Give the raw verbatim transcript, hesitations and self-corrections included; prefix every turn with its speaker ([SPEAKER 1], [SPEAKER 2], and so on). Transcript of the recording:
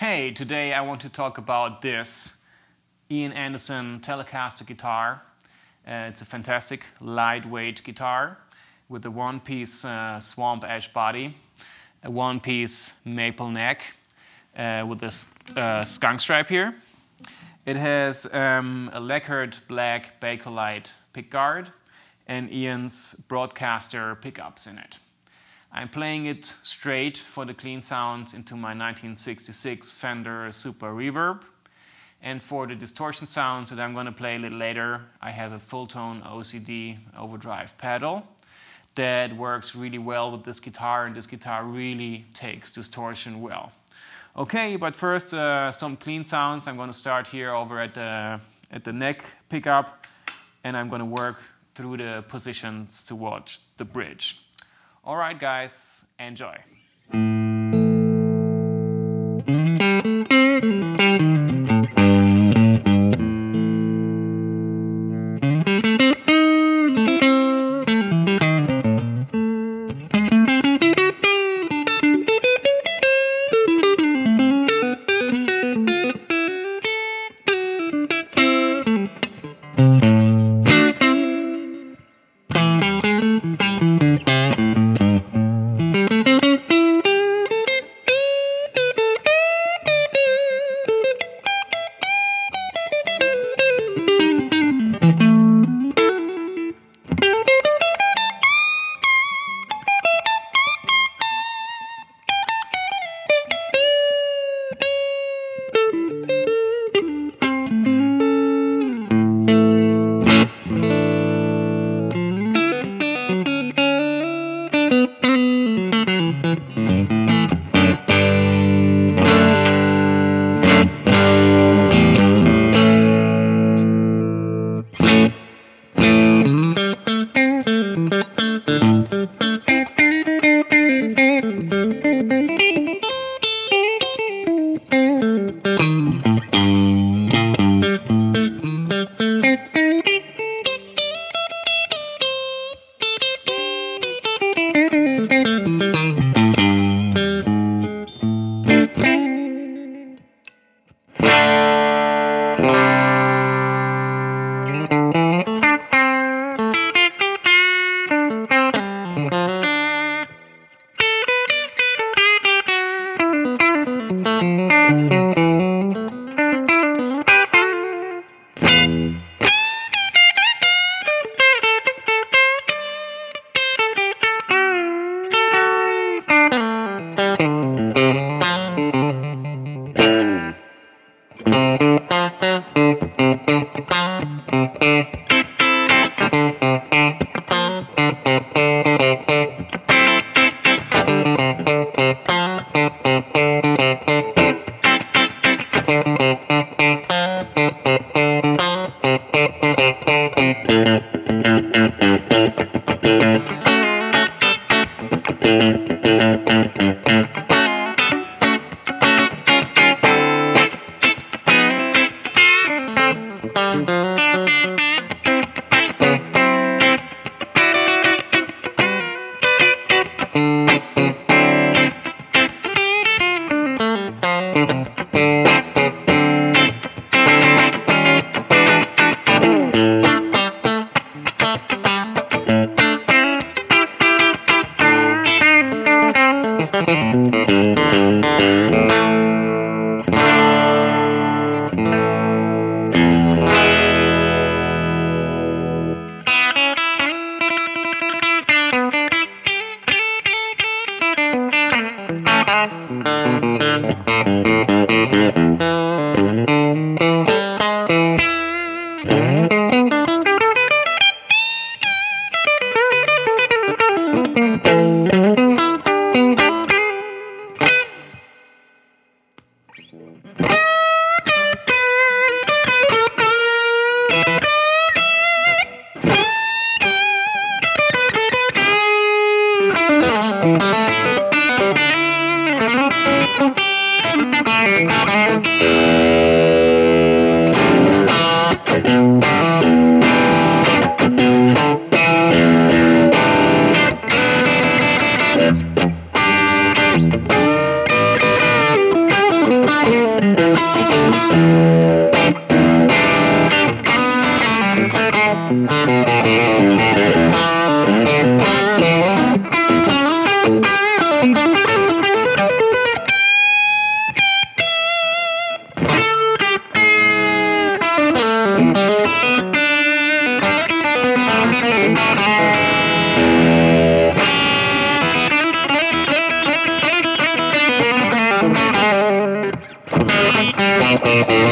[SPEAKER 1] Hey, today I want to talk about this Ian Anderson Telecaster guitar. Uh, it's a fantastic lightweight guitar with a one-piece uh, swamp ash body, a one-piece maple neck uh, with this uh, skunk stripe here. It has um, a lacquered black bakelite pickguard and Ian's broadcaster pickups in it. I'm playing it straight for the clean sound into my nineteen sixty-six Fender SuperReverb. And for the distortion sounds that I'm going to play a little later, I have a Fulltone O C D overdrive pedal that works really well with this guitar, and this guitar really takes distortion well. Okay, but first uh, some clean sounds. I'm going to start here over at the, at the neck pickup, and I'm going to work through the positions towards the bridge. Alright guys, enjoy!
[SPEAKER 2] Thank